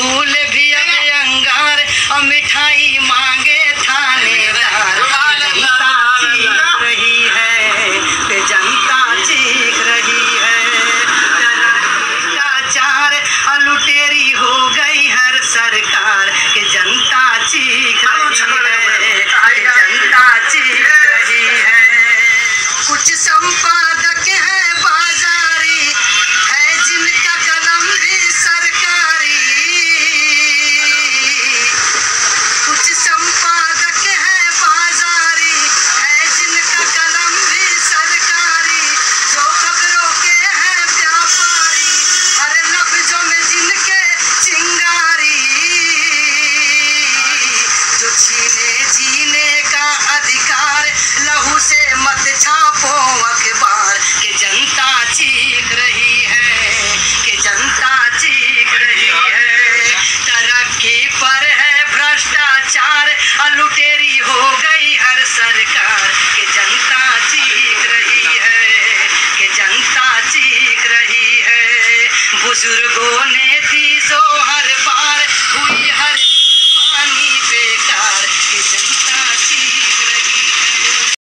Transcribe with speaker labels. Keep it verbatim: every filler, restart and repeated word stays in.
Speaker 1: फूल भी अब अंगार और मिठाई मांगे थानेदार। जनता चीख रही है कि जनता चीख रही है। भ्रष्टाचार और लुटेरी हो गई हर सरकार कि जनता चीख रही है कि जनता चीख रही है। कुछ संपादक हैं बाजारी है जिनका कलम भी सरकारी। कुछ संपादक हैं बाजारी है जिनका कलम भी सरकारी। जो खबरों के हैं व्यापारी हर लफ्जों में जिनके चिंगारी। जो छीने जीने का अधिकार लहू से मत छापो अखबार कि जनता चीख रही है कि जनता चीख रही है। तरक्की पर है भ्रष्टाचार और लुटेरी हो गई हर सरकार कि जनता चीख रही है कि जनता चीख रही है। बुजुर्गों ने दी जो हर